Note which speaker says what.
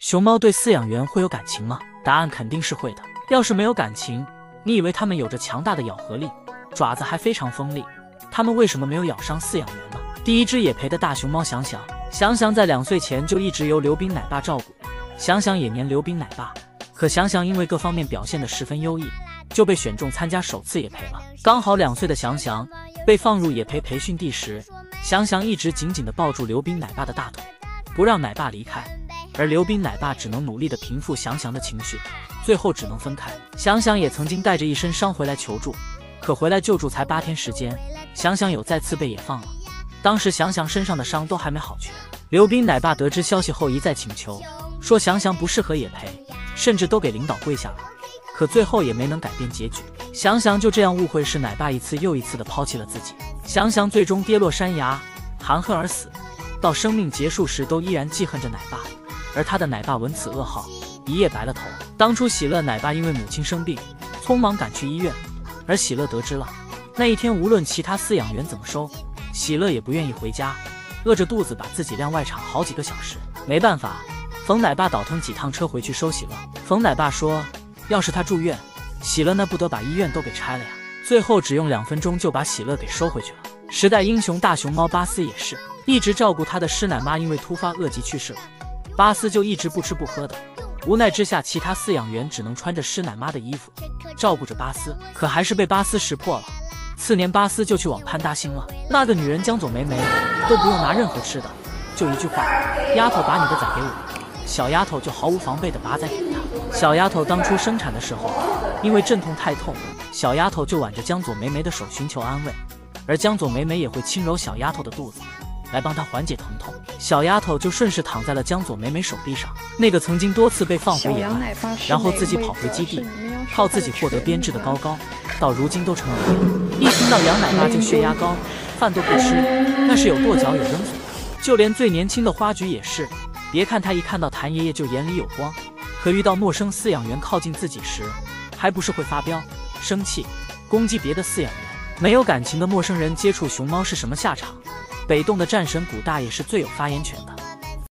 Speaker 1: 熊猫对饲养员会有感情吗？答案肯定是会的。要是没有感情，你以为它们有着强大的咬合力，爪子还非常锋利，它们为什么没有咬伤饲养员呢？第一只野培的大熊猫想想，想想在2岁前就一直由刘斌奶爸照顾，想想也黏刘斌奶爸，可想想因为各方面表现得十分优异，就被选中参加首次野培了。刚好2岁的想想被放入野培培训地时，想想一直紧紧地抱住刘斌奶爸的大腿，不让奶爸离开，而刘斌奶爸只能努力地平复想想的情绪，最后只能分开。想想也曾经带着一身伤回来求助，可回来救助才8天时间，想想有再次被野放了。当时想想身上的伤都还没好全，刘斌奶爸得知消息后一再请求，说想想不适合野培，甚至都给领导跪下了，可最后也没能改变结局。想想就这样误会是奶爸一次又一次地抛弃了自己，想想最终跌落山崖，含恨而死，到生命结束时都依然记恨着奶爸，而他的奶爸闻此噩耗，一夜白了头。当初喜乐奶爸因为母亲生病，匆忙赶去医院，而喜乐得知了，那一天无论其他饲养员怎么收，喜乐也不愿意回家，饿着肚子把自己晾外场好几个小时。没办法，冯奶爸倒腾几趟车回去收喜乐。冯奶爸说，要是他住院，喜乐那不得把医院都给拆了呀。最后只用2分钟就把喜乐给收回去了。时代英雄大熊猫巴斯也是，一直照顾他的师奶妈因为突发恶疾去世了，巴斯就一直不吃不喝的，无奈之下其他饲养员只能穿着师奶妈的衣服照顾着巴斯，可还是被巴斯识破了。次年巴斯就去往潘达星了，那个女人江左梅梅都不用拿任何吃的，就一句话，丫头把你的崽给我，小丫头就毫无防备的把崽给她。小丫头当初生产的时候因为阵痛太痛，小丫头就挽着江左梅梅的手寻求安慰，而江左梅梅也会轻揉小丫头的肚子来帮她缓解疼痛，小丫头就顺势躺在了江左梅梅手臂上。那个曾经多次被放回野外，然后自己跑回基地，靠自己获得编制的高高，到如今都成了一听到羊奶爸就血压高，饭都不吃，那是有跺脚有扔嘴的。就连最年轻的花菊也是，别看他一看到谭爷爷就眼里有光，可遇到陌生饲养员靠近自己时，还不是会发飙、生气、攻击别的饲养员。没有感情的陌生人接触熊猫是什么下场？北洞的战神古大爷是最有发言权的。